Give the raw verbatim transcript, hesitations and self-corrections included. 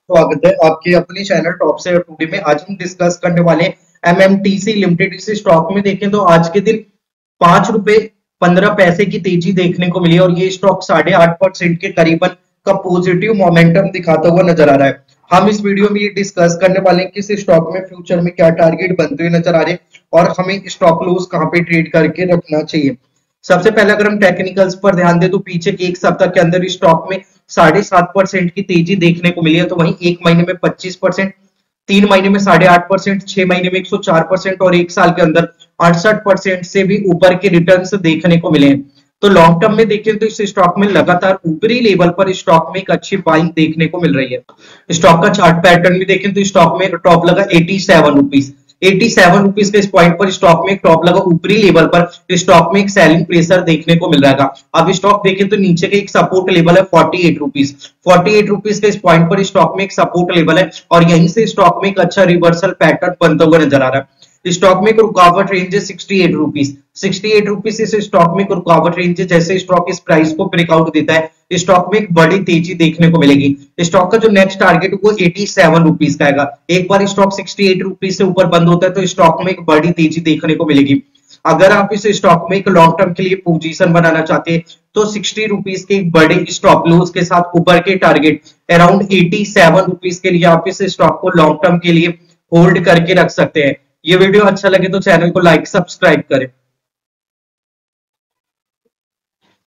स्वागत है आपके अपने चैनल टॉप से टुडे में। आज हम डिस्कस करने वाले हैं एमएमटीसी लिमिटेड। इस स्टॉक में देखें तो आज के दिन पांच रुपए पंद्रह पैसे की तेजी देखने को मिली और ये स्टॉक साढ़े आठ परसेंट के करीबन का पॉजिटिव मोमेंटम दिखाता हुआ नजर आ रहा है। हम इस वीडियो में ये डिस्कस करने वाले हैं कि इस स्टॉक में फ्यूचर में क्या टारगेट बनते हुए नजर आ रहे हैं और हमें स्टॉप लॉस कहां पे ट्रेड करके रखना चाहिए। सबसे पहले अगर हम टेक्निकल्स पर ध्यान दें तो पीछे के एक सप्ताह के अंदर स्टॉक में साढ़े सात परसेंट की तेजी देखने को मिली है, तो वहीं एक महीने में पच्चीस परसेंट, तीन महीने में साढ़े आठ परसेंट, छह महीने में एक सौ चार परसेंट और एक साल के अंदर अड़सठ परसेंट से भी ऊपर के रिटर्न्स देखने को मिले हैं। तो लॉन्ग टर्म में देखें तो इस स्टॉक में लगातार ऊपरी लेवल पर स्टॉक में एक अच्छी बाइंग देखने को मिल रही है। स्टॉक का चार्ट पैटर्न भी देखें तो स्टॉक में टॉप लगा एटी सेवन रुपीज सत्तासी रुपीस के इस पॉइंट पर स्टॉक में एक टॉप लगा ऊपरी लेवल पर स्टॉक में एक सेलिंग प्रेशर देखने को मिल रहा है। अब स्टॉक देखें तो नीचे के एक सपोर्ट लेवल है अड़तालीस रुपीस अड़तालीस रुपीस के इस पॉइंट पर स्टॉक में एक सपोर्ट लेवल है और यहीं से स्टॉक में एक अच्छा रिवर्सल पैटर्न बनता हुआ नजर आ रहा है। स्टॉक में एक रुकावट रेंज है अड़सठ रुपीस अड़सठ रुपीस इस स्टॉक में एक रुकावट रेंज है। जैसे स्टॉक इस प्राइस को ब्रेकआउट देता है स्टॉक में एक बड़ी तेजी देखने को मिलेगी। स्टॉक का जो नेक्स्ट टारगेट वो सत्तासी रुपीस का आएगा। एक बार स्टॉक अड़सठ रुपीस से ऊपर बंद होता है तो स्टॉक में एक बड़ी तेजी देखने को मिलेगी। अगर आप इस स्टॉक में एक लॉन्ग टर्म के लिए पोजीशन बनाना चाहते हैं तो साठ रुपीस के एक बड़े स्टॉप लॉस के साथ ऊपर के टारगेट अराउंड सत्तासी रुपीस के लिए आप इस स्टॉक को लॉन्ग टर्म के लिए होल्ड करके रख सकते हैं। ये वीडियो अच्छा लगे तो चैनल को लाइक सब्सक्राइब करें।